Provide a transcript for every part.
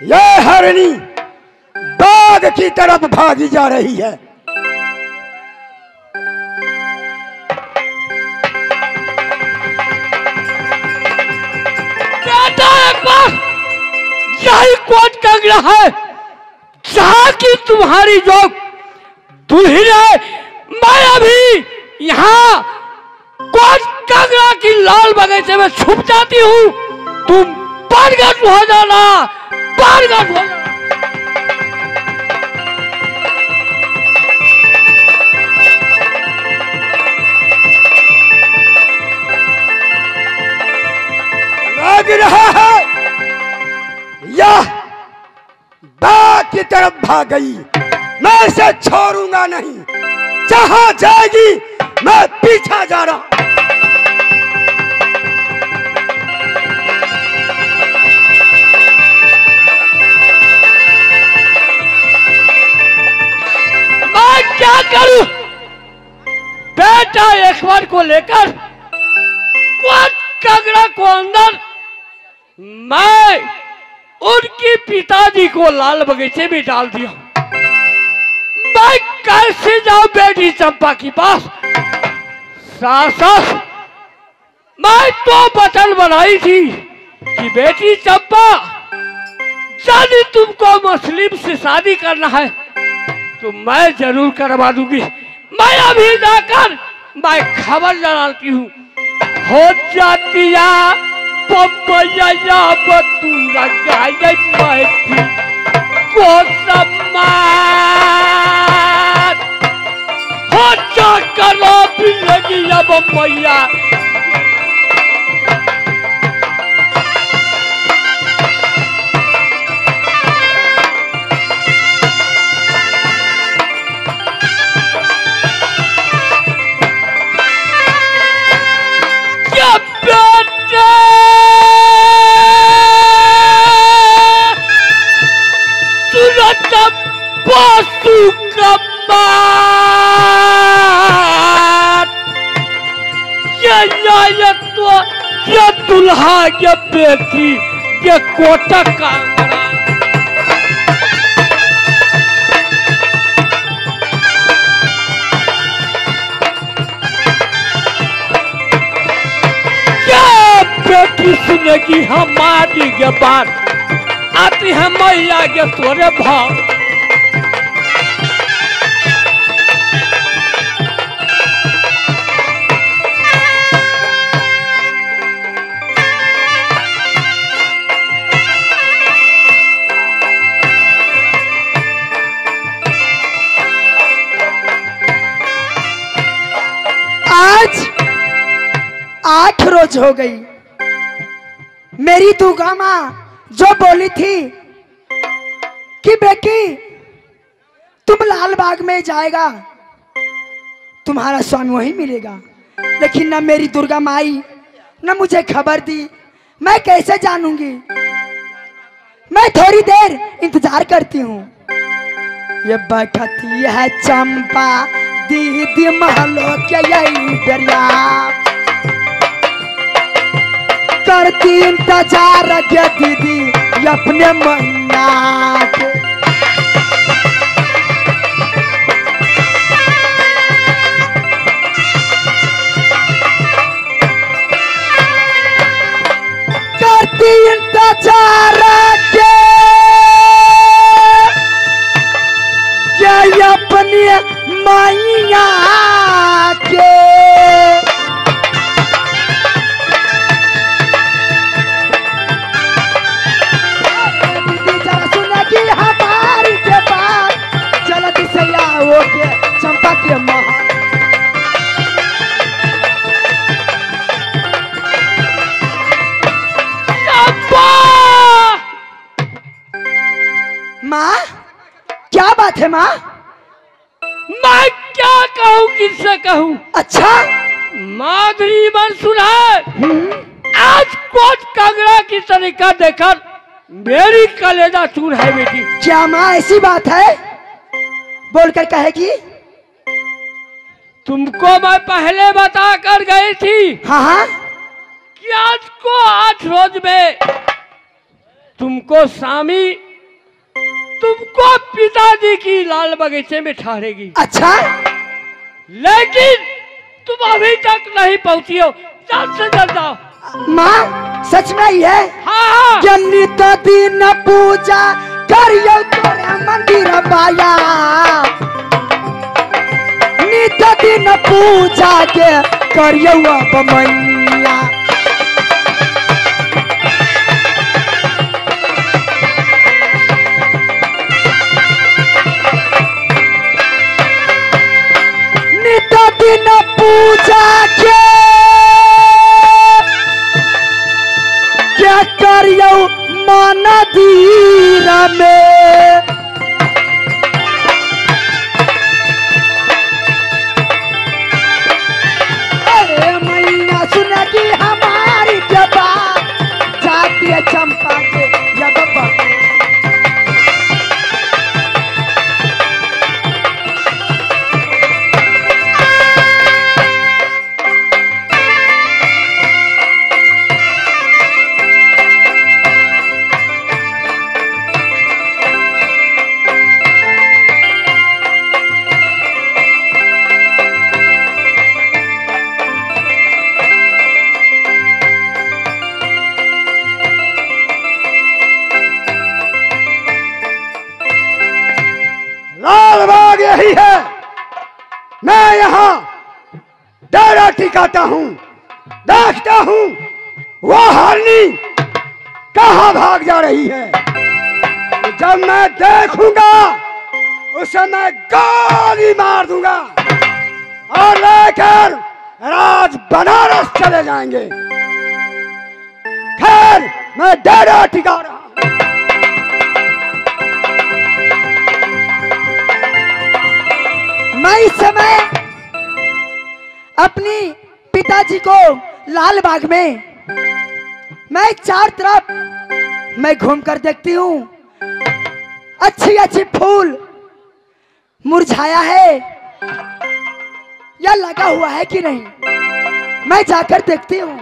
यह हरणी बाघ की तरफ भागी जा रही है। एक बार यही कोट कंगड़ा है जहां की तुम्हारी जो दुल्हन है। मैं अभी यहाँ कोट कंगड़ा की लाल बगीचे में छुप जाती हूँ। तुम बरगद हो जाना, बरगद हो जाना। लग रहा है यह बाघ की तरफ भाग गई। मैं इसे छोड़ूंगा नहीं, जहां जाएगी मैं पीछा जा रहा। मैं क्या करूं? बेटा एकबार को लेकर कोट कंगड़ा को अंदर, मैं उनके पिताजी को लाल बगीचे में डाल दिया। मैं कैसे जाऊं बेटी चंपा के पास? सास मैं तो वचन बनाई थी कि बेटी चंपा यदि तुमको मुस्लिम से शादी करना है तो मैं जरूर करवा दूंगी। मैं अभी जाकर मैं खबर डालती हूँ। हो जातिया पपैया बतूरा गाय मैथी को सम्मान हो जा करो भी लगी अब मैया। ये दुल्हा ये बेटी ये कोटक कंगड़ा क्या बेटी सुनेगी हमारी ये बात? आती है मैया के तोरे भाव। आज 8 रोज हो गई। मेरी दुर्गा माँ जो बोली थी कि बेटी तुम लाल बाग में जाएगा, तुम्हारा स्वामी वहीं मिलेगा, लेकिन ना मेरी दुर्गा माई ना मुझे खबर दी। मैं कैसे जानूंगी? मैं थोड़ी देर इंतजार करती हूँ। ये बैठती है चंपा दीदी महलो के यही दरिया, करती इंतजार के दीदी अपने मैया के। करती इंतजार के अपने मैया के। दीदी जरा सुना कि हमारी के पास जल्दी से आओ के चंपा के महल। माँ क्या बात है माँ? मैं क्या कहूँ, किससे कहूँ? अच्छा माधुरी मन सुना। आज कोट कंगड़ा की तरीका देखकर मेरी कलेजा चूर है बेटी। क्या माँ ऐसी बात है? बोलकर कहेगी। तुमको मैं पहले बता कर गई थी हाँ हाँ कि आज को 8 रोज में तुमको स्वामी तुमको पिताजी की लाल बगीचे में ठहरेगी। अच्छा, लेकिन तुम अभी तक नहीं पहुंची हो। जल्द से जल्द आओ। माँ सच में ही है? हाँ कि नित दिन पूजा करियो तोरे मंदिर बाया, नित दिन पूजा के करियो अब मैया। नित दिन पूजा के क्या करियो मंदिर में, अरे मैया सुनेगी हमारी क्या बात, जाती है चंपा के जब लालबाग यही है। मैं यहाँ डेरा टिकाता हूँ, देखता हूँ वो हरनी कहाँ भाग जा रही है। जब मैं देखूंगा उसे मैं गोली मार दूंगा और लेकर राज बनारस चले जाएंगे। खैर मैं डेरा टिका रहा हूँ। मैं इस समय अपनी पिताजी को लाल बाग में मैं चार तरफ मैं घूम कर देखती हूँ, अच्छी अच्छी फूल मुरझाया है या लगा हुआ है कि नहीं, मैं जाकर देखती हूँ।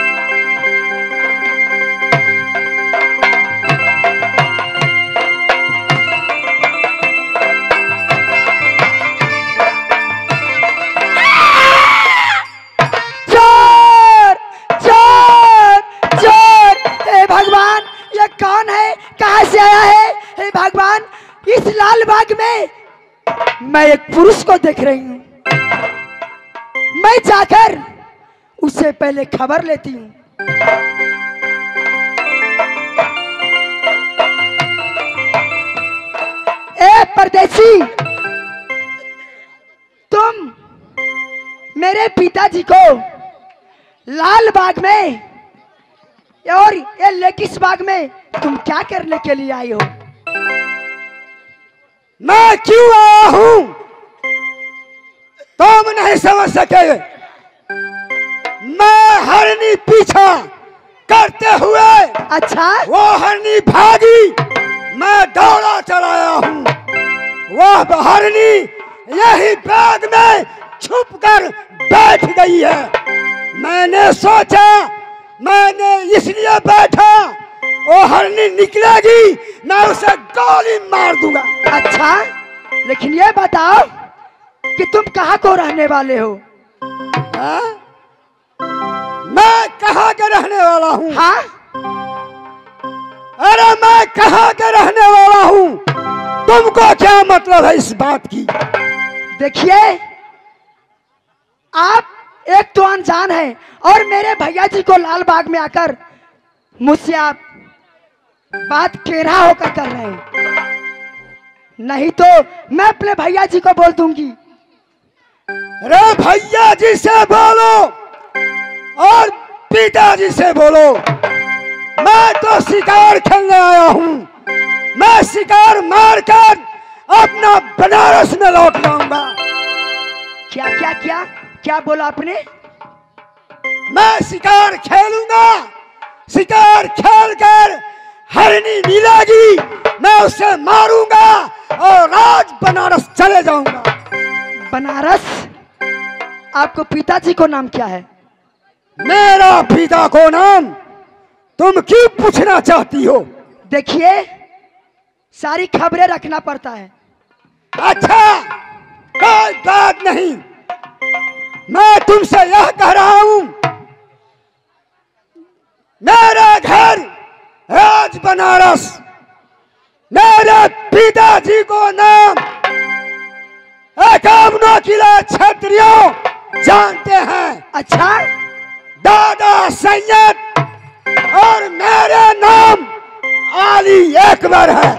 भगवान इस लाल बाग में मैं एक पुरुष को देख रही हूँ, मैं जाकर उससे पहले खबर लेती हूँ। ए परदेसी, तुम मेरे पिताजी को लाल बाग में और ये लेकिस बाग में तुम क्या करने के लिए आई हो? मैं क्यों आया हूं तुम नहीं समझ सके। मैं हरनी पीछा करते हुए, अच्छा, वो हरनी भागी, मैं दौड़ा चलाया हूं। वह हरनी यही बाग में छुप कर बैठ गई है। मैंने सोचा, मैंने इसलिए बैठा, वो हरनी निकलेगी मैं उसे गोली मार दूंगा। अच्छा, लेकिन ये बताओ कि तुम कहाँ को रहने वाले हो? हाँ? मैं कहाँ के रहने वाला हूँ? हाँ? अरे मैं कहाँ के रहने वाला हूँ, तुमको क्या मतलब है इस बात की? देखिए, आप एक तो अनजान हैं और मेरे भैया जी को लाल बाग में आकर मुझसे आप बात केरा होकर कर रहे हैं, नहीं तो मैं अपने भैया जी को बोल दूंगी। अरे भैया जी से बोलो और पिताजी से बोलो, मैं तो शिकार खेलने आया हूँ। मैं शिकार मारकर अपना बनारस में लौट जाऊंगा। क्या क्या क्या क्या बोला आपने? मैं शिकार खेलूंगा, शिकार खेलकर हरनी मिलेगी, मैं उसे मारूंगा और राज बनारस चले जाऊंगा। बनारस? आपको पिताजी को नाम क्या है? मेरा पिता को नाम तुम क्यों पूछना चाहती हो? देखिए, सारी खबरें रखना पड़ता है। अच्छा, कोई बात नहीं। मैं तुमसे यह कह रहा हूं, मेरा घर राज बनारस, मेरे पिताजी को नाम 51 किला क्षत्रियों जानते हैं। अच्छा, दादा सैयद और मेरा नाम अली अकबर है।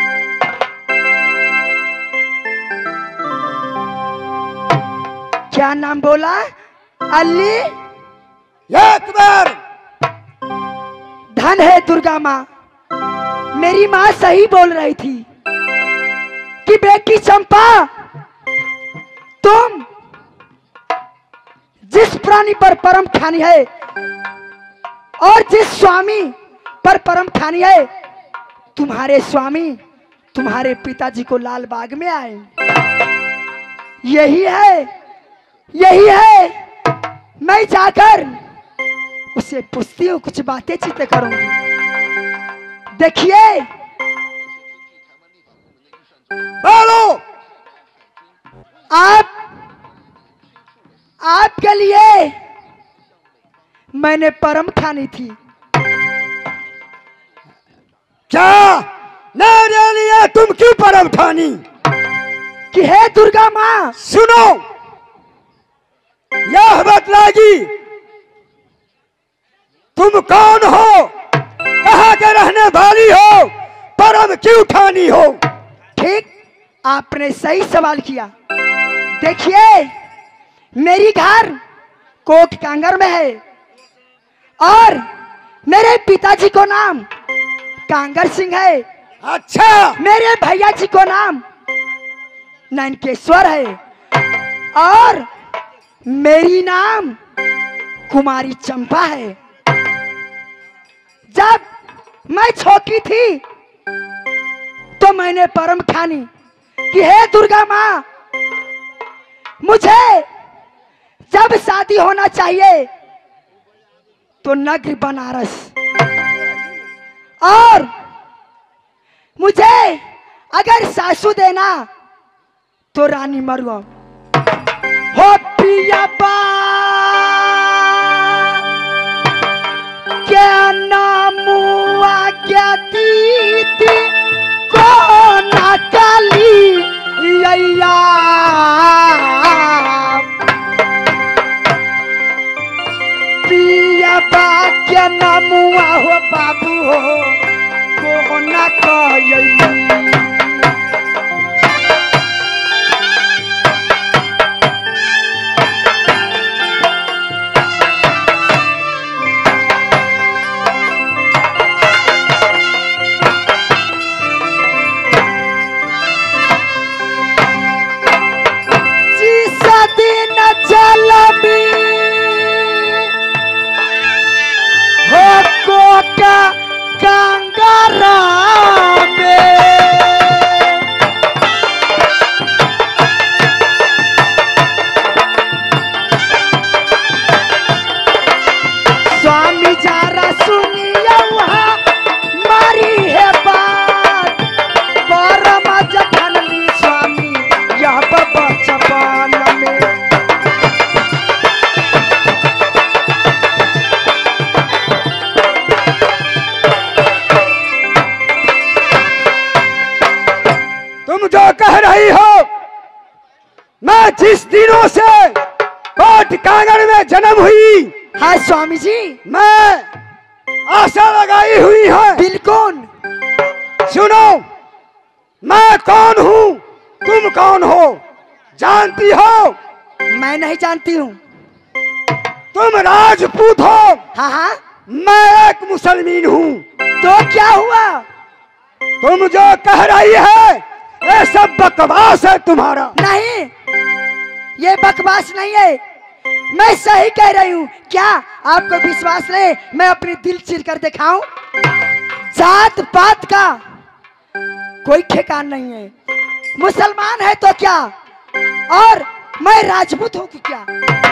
क्या नाम बोला? अली अकबर। धन है दुर्गा माँ, मेरी माँ सही बोल रही थी कि बेटी चंपा, तुम जिस प्राणी पर परम ठानी है और जिस स्वामी पर परम ठानी है, तुम्हारे स्वामी तुम्हारे पिताजी को लाल बाग में आए। यही है, यही है। मैं जाकर उसे पूछती हूँ, कुछ बातें चीतें करूंगी। देखिए, बोलो। आपके लिए मैंने परम ठानी थी। क्या मेरे लिए तुम क्यों परम ठानी? कि हे दुर्गा माँ, सुनो, यह बतलाएगी तुम कौन हो, कहाँ के रहने वाली हो, परम क्यों ठानी हो। ठीक, आपने सही सवाल किया। देखिए, मेरी घर कोट कांगर में है और मेरे पिताजी को नाम कांगर सिंह है। अच्छा, मेरे भैया जी को नाम नैनकेश्वर है और मेरी नाम कुमारी चंपा है। जब मैं छोटी थी तो मैंने परम ठानी कि हे दुर्गा माँ, मुझे जब शादी होना चाहिए तो नगरी बनारस, और मुझे अगर सासू देना तो रानी मरुआ हो। पिया बा क्या नामुआ क्या दीदी को ना काली यैया, पिया बा क्या नामुआ हो बाबू हो को ना कहली। जिस दिनों से कोट कांगड़ में जन्म हुई, हाँ स्वामी जी, मैं आशा लगाई हुई है। बिल्कुल। सुनो, मैं कौन हूँ, तुम कौन हो, जानती हो? मैं नहीं जानती हूँ। तुम राजपूत हो, हाँ हाँ, मैं एक मुसलमान हूँ। तो क्या हुआ? तुम जो कह रही है ये सब बकवास है तुम्हारा। नहीं, ये बकवास नहीं है, मैं सही कह रही हूँ। क्या आपको विश्वास नहीं? मैं अपनी दिल चीर कर दिखाऊं? जात पात का कोई ठिकान नहीं है। मुसलमान है तो क्या, और मैं राजपूत हूँ कि क्या।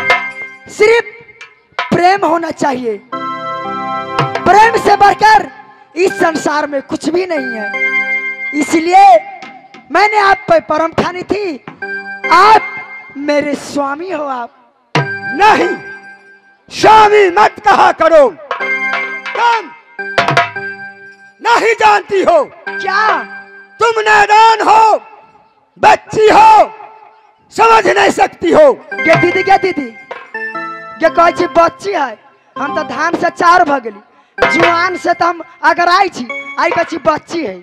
सिर्फ प्रेम होना चाहिए, प्रेम से बढ़कर इस संसार में कुछ भी नहीं है। इसलिए मैंने आप पर परम ठानी थी। आप मेरे स्वामी हो। आप नहीं, स्वामी मत कहा करो। तुम नहीं जानती हो, क्या? तुम नादान हो, बच्ची हो, समझ नहीं सकती हो। गे दीदी, गे दीदी, गे कहे छी बच्ची है। हम तो धान से 4 भगली, जुआन से तो हम अगर आई छी, आई कहे छी बच्ची है।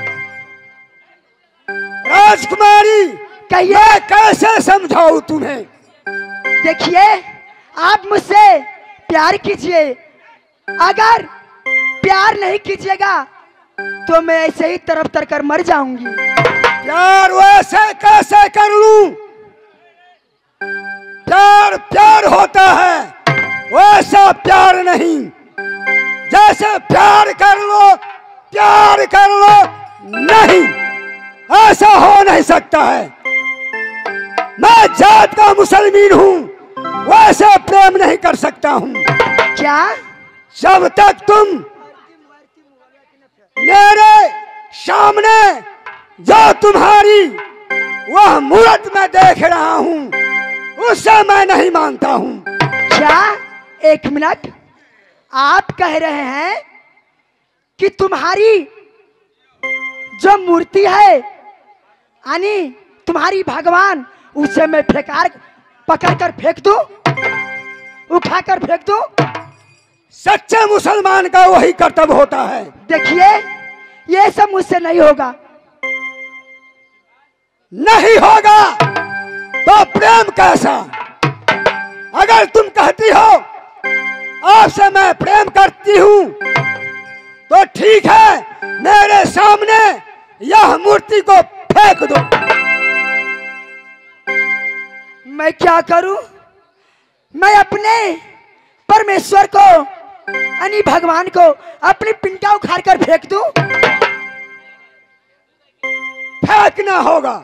राजकुमारी, कहिए। मैं कैसे समझाऊं तुम्हें? देखिए, आप मुझसे प्यार कीजिए। अगर प्यार नहीं कीजिएगा तो मैं ऐसे ही तरफ तर कर मर जाऊंगी। प्यार वैसे कैसे कर लूं? प्यार प्यार होता है, वैसा प्यार नहीं। जैसे प्यार कर लो नहीं, ऐसा हो नहीं सकता है। मैं जात का मुसलमान हूं, वैसे प्रेम नहीं कर सकता हूं। क्या? जब तक तुम मेरे सामने जो तुम्हारी वह मूर्त में देख रहा हूं, उससे मैं नहीं मानता हूं। क्या? 1 मिनट, आप कह रहे हैं कि तुम्हारी जो मूर्ति है, यानी तुम्हारी भगवान, उसे मैं पकड़ कर फेंक दूं, उठा कर फेंक दूं? सच्चे मुसलमान का वही कर्तव्य होता है। देखिए, ये सब मुझसे नहीं होगा। नहीं होगा तो प्रेम कैसा? अगर तुम कहती हो आपसे मैं प्रेम करती हूं, तो ठीक है, मेरे सामने यह मूर्ति को फेंक दो। मैं क्या करूं? मैं अपने परमेश्वर को, यानी भगवान को, अपनी पिंटा उखाड़ कर फेंक दूं? फेंकना होगा।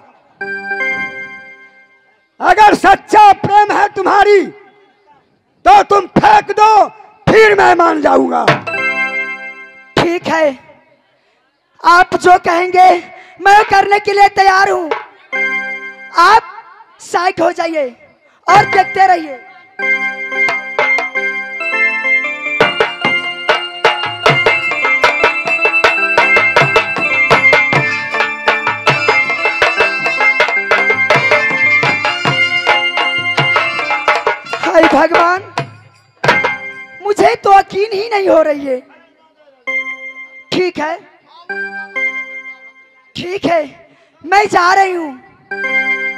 अगर सच्चा प्रेम है तुम्हारी तो तुम फेंक दो, फिर मैं मान जाऊंगा। ठीक है, आप जो कहेंगे मैं करने के लिए तैयार हूं। आप साइड हो जाइए और देखते रहिए। हाय भगवान, मुझे तो यकीन ही नहीं हो रही है। ठीक है, ठीक है, मैं जा रही हूं।